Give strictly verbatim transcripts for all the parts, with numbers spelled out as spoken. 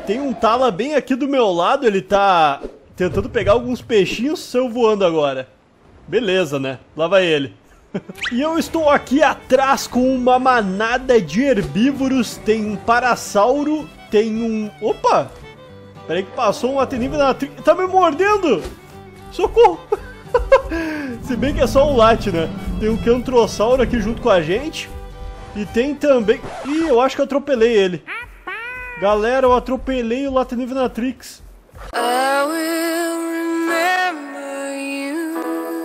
Tem um Tala bem aqui do meu lado, ele tá tentando pegar alguns peixinhos, saiu voando agora. Beleza, né? Lá vai ele. E eu estou aqui atrás com uma manada de herbívoros, tem um parasauro, tem um... Opa! Peraí que passou um Atenivinatrix, tá me mordendo! Socorro! Se bem que é só um late, né? Tem um Cantrossauro aqui junto com a gente. E tem também... Ih, eu acho que eu atropelei ele. Galera, eu atropelei o Latenivinatrix. I will remember you.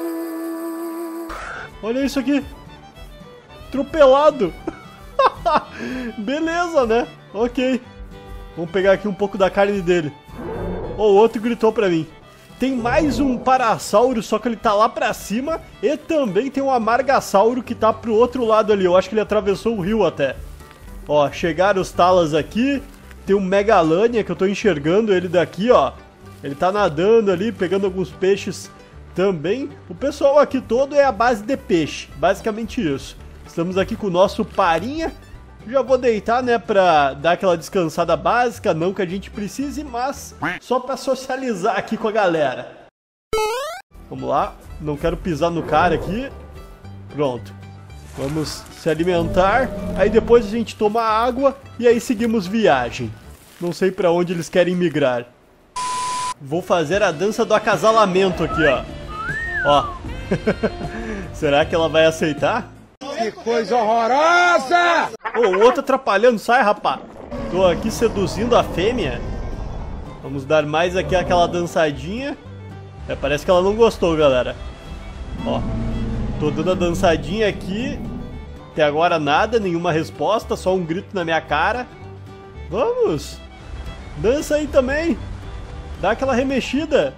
Olha isso aqui. Atropelado. Beleza, né? Ok. Vamos pegar aqui um pouco da carne dele. Oh, o outro gritou pra mim. Tem mais um Parasauro, só que ele tá lá pra cima. E também tem um Amargasauro que tá pro outro lado ali. Eu acho que ele atravessou o rio até. Ó, chegaram os Talas aqui. Tem um Megalania que eu tô enxergando ele daqui, ó. Ele tá nadando ali, pegando alguns peixes também. O pessoal aqui todo é a base de peixe. Basicamente isso. Estamos aqui com o nosso parinha. Já vou deitar, né, pra dar aquela descansada básica, não que a gente precise, mas só pra socializar aqui com a galera. Vamos lá, não quero pisar no cara aqui. Pronto. Vamos se alimentar, aí depois a gente toma água e aí seguimos viagem. Não sei pra onde eles querem migrar. Vou fazer a dança do acasalamento aqui, ó. Ó. Será que ela vai aceitar? Que coisa horrorosa! Ô, oh, o outro atrapalhando, sai, rapá. Tô aqui seduzindo a fêmea. Vamos dar mais aqui aquela dançadinha. É, parece que ela não gostou, galera. Ó, tô dando a dançadinha aqui. Até agora nada, nenhuma resposta, só um grito na minha cara. Vamos! Dança aí também! Dá aquela remexida!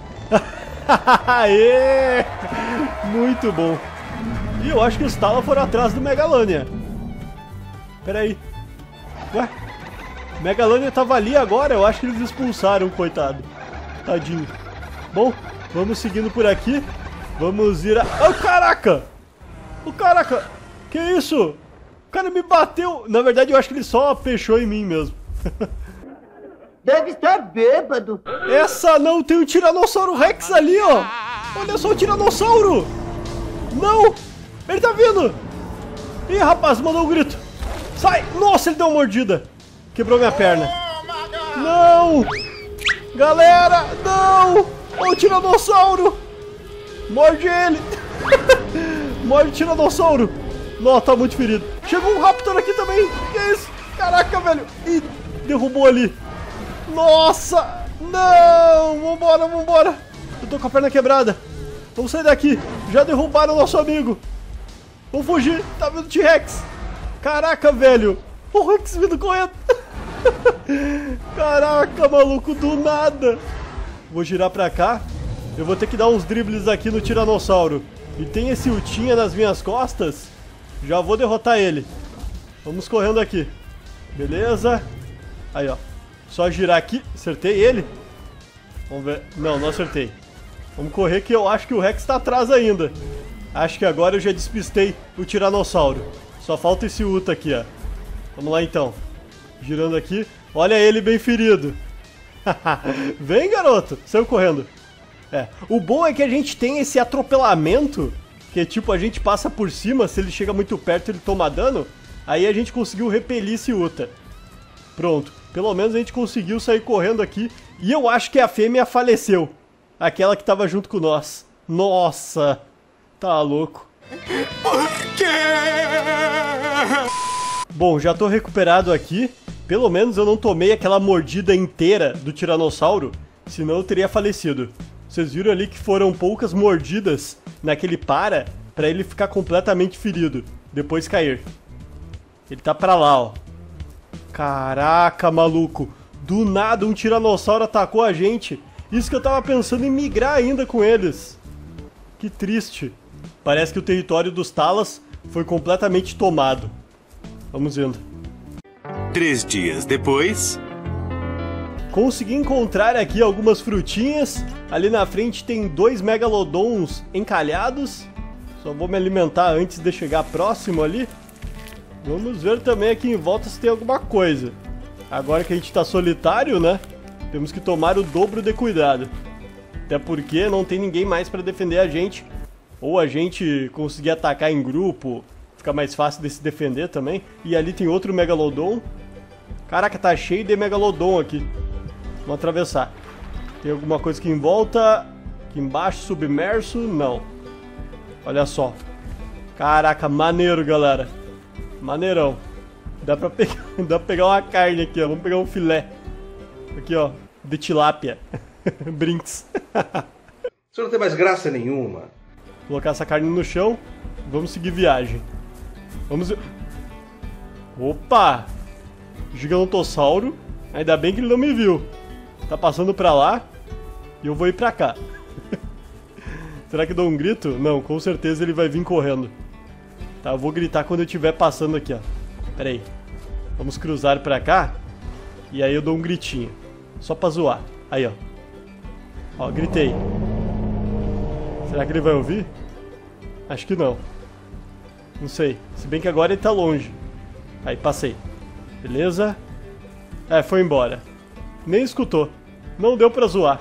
Aê! Muito bom! E eu acho que os Tala foram atrás do Megalania. Pera aí. Ué? O Megalania tava ali agora, eu acho que eles expulsaram, coitado. Tadinho. Bom, vamos seguindo por aqui. Vamos ir a... Oh, caraca! O oh, caraca! Que isso? O cara me bateu. Na verdade, eu acho que ele só fechou em mim mesmo. Deve estar bêbado. Essa não, tem um Tiranossauro Rex ali, ó. Olha só o Tiranossauro. Não! Ele tá vindo! Ih, rapaz, mandou um grito. Sai! Nossa, ele deu uma mordida. Quebrou minha perna. Não! Galera, não! Olha o Tiranossauro! Morde ele! Morde o Tiranossauro! Nossa, tá muito ferido. Chegou um Raptor aqui também. Que é isso? Caraca, velho. Ih, derrubou ali. Nossa! Não! Vambora, vambora. Eu tô com a perna quebrada. Vamos sair daqui. Já derrubaram o nosso amigo. Vamos fugir. Tá vindo o T-Rex. Caraca, velho. O Rex vindo correndo. Caraca, maluco, do nada. Vou girar pra cá. Eu vou ter que dar uns dribles aqui no Tiranossauro. E tem esse Utinha nas minhas costas. Já vou derrotar ele. Vamos correndo aqui. Beleza. Aí, ó. Só girar aqui. Acertei ele? Vamos ver. Não, não acertei. Vamos correr que eu acho que o Rex tá atrás ainda. Acho que agora eu já despistei o Tiranossauro. Só falta esse Uta aqui, ó. Vamos lá então. Girando aqui. Olha ele bem ferido. Vem, garoto. Saiu correndo. É. O bom é que a gente tem esse atropelamento. Que tipo, a gente passa por cima. Se ele chega muito perto, ele toma dano. Aí a gente conseguiu repelir esse Uta. Pronto. Pelo menos a gente conseguiu sair correndo aqui. E eu acho que a fêmea faleceu. Aquela que tava junto com nós. Nossa. Tá louco. Por quê? Bom, já tô recuperado aqui. Pelo menos eu não tomei aquela mordida inteira do Tiranossauro. Senão eu teria falecido. Vocês viram ali que foram poucas mordidas naquele para. Pra ele ficar completamente ferido. Depois cair. Ele tá pra lá, ó. Caraca, maluco. Do nada um Tiranossauro atacou a gente. Isso que eu tava pensando em migrar ainda com eles. Que triste. Parece que o território dos Talas foi completamente tomado. Vamos indo. Três dias depois... Consegui encontrar aqui algumas frutinhas. Ali na frente tem dois Megalodons encalhados. Só vou me alimentar antes de chegar próximo ali. Vamos ver também aqui em volta se tem alguma coisa. Agora que a gente tá solitário, né? Temos que tomar o dobro de cuidado. Até porque não tem ninguém mais pra defender a gente. Ou a gente conseguir atacar em grupo, fica mais fácil de se defender também. E ali tem outro Megalodon. Caraca, tá cheio de Megalodon aqui. Vamos atravessar. Tem alguma coisa aqui em volta? Aqui embaixo, submerso? Não. Olha só. Caraca, maneiro, galera. Maneirão. Dá pra pegar, dá pra pegar uma carne aqui, ó. Vamos pegar um filé. Aqui, ó. De tilápia. Brinks. Isso não tem mais graça nenhuma. Colocar essa carne no chão. Vamos seguir viagem. Vamos... Opa! Gigantossauro. Ainda bem que ele não me viu. Tá passando pra lá. E eu vou ir pra cá. Será que eu dou um grito? Não, com certeza ele vai vir correndo. Tá, eu vou gritar quando eu estiver passando aqui, ó. Pera aí. Vamos cruzar pra cá. E aí eu dou um gritinho. Só pra zoar. Aí, ó. Ó, gritei. Será que ele vai ouvir? Acho que não. Não sei. Se bem que agora ele tá longe. Aí, passei. Beleza? É, foi embora. Nem escutou. Não deu pra zoar.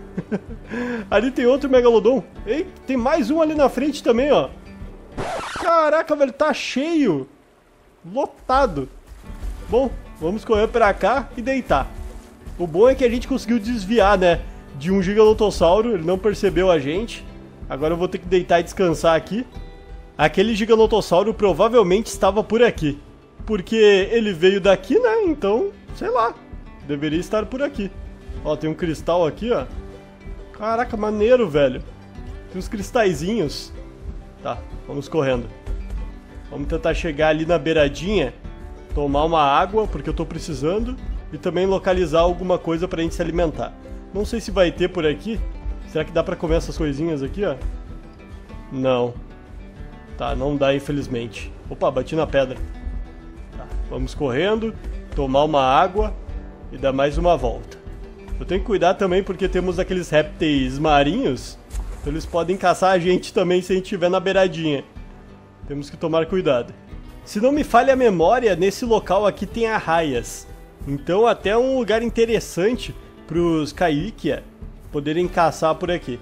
Ali tem outro Megalodon. Ei, tem mais um ali na frente também, ó. Caraca, velho, tá cheio. Lotado. Bom, vamos correr pra cá e deitar. O bom é que a gente conseguiu desviar, né, de um Giganotossauro. Ele não percebeu a gente. Agora eu vou ter que deitar e descansar aqui. Aquele Giganotossauro provavelmente estava por aqui. Porque ele veio daqui, né, então, sei lá. Deveria estar por aqui. Ó, tem um cristal aqui, ó. Caraca, maneiro, velho. Tem uns cristalzinhos. Tá, vamos correndo. Vamos tentar chegar ali na beiradinha. Tomar uma água, porque eu tô precisando. E também localizar alguma coisa pra gente se alimentar. Não sei se vai ter por aqui. Será que dá pra comer essas coisinhas aqui, ó? Não. Tá, não dá, infelizmente. Opa, bati na pedra. Tá, vamos correndo. Tomar uma água. E dar mais uma volta. Eu tenho que cuidar também porque temos aqueles répteis marinhos. Então eles podem caçar a gente também se a gente estiver na beiradinha. Temos que tomar cuidado. Se não me falha a memória, nesse local aqui tem arraias. Então até é um lugar interessante para os Kaikia poderem caçar por aqui.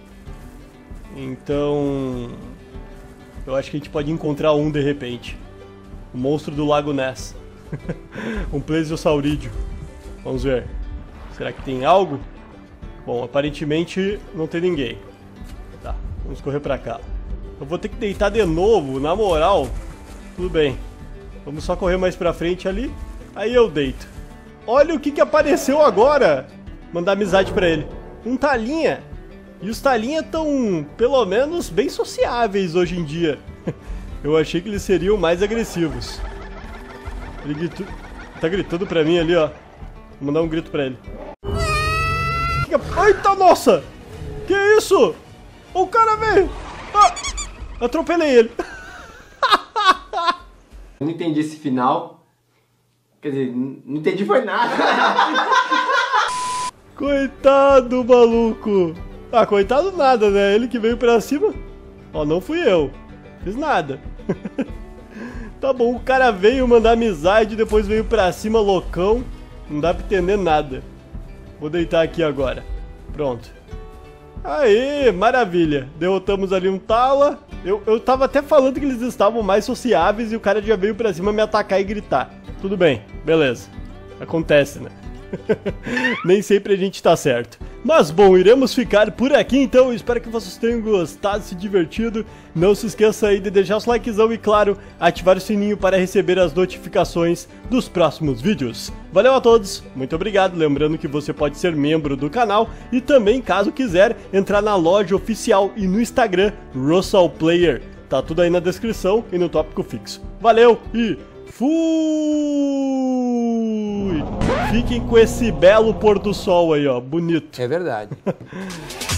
Então... eu acho que a gente pode encontrar um de repente. O monstro do Lago Ness. Um plesiosaurídeo. Vamos ver. Será que tem algo? Bom, aparentemente não tem ninguém. Tá, vamos correr pra cá. Eu vou ter que deitar de novo, na moral. Tudo bem. Vamos só correr mais pra frente ali. Aí eu deito. Olha o que que apareceu agora. Mandar amizade pra ele. Um talinha. E os talinha tão, pelo menos, bem sociáveis hoje em dia. Eu achei que eles seriam mais agressivos. Ele gritou... tá gritando pra mim ali, ó. Vou mandar um grito pra ele. Eita, nossa! Que isso? O cara veio! Ah, atropelei ele. Eu não entendi esse final. Quer dizer, não entendi foi nada. Coitado, maluco. Ah, coitado nada, né? Ele que veio pra cima. Ó, não fui eu. Fiz nada. Tá bom, o cara veio mandar amizade, depois veio pra cima loucão. Não dá pra entender nada. Vou deitar aqui agora. Pronto. Aê, maravilha. Derrotamos ali um Tala. Eu, eu tava até falando que eles estavam mais sociáveis e o cara já veio pra cima me atacar e gritar. Tudo bem, beleza. Acontece, né? Nem sempre a gente tá certo. Mas bom, iremos ficar por aqui então. Espero que vocês tenham gostado, se divertido. Não se esqueça aí de deixar o seu likezão e, claro, ativar o sininho para receber as notificações dos próximos vídeos. Valeu a todos, muito obrigado. Lembrando que você pode ser membro do canal e também, caso quiser, entrar na loja oficial e no Instagram, RussellPlayer. Tá tudo aí na descrição e no tópico fixo. Valeu e fui! Fiquem com esse belo pôr do sol aí, ó, bonito. É verdade.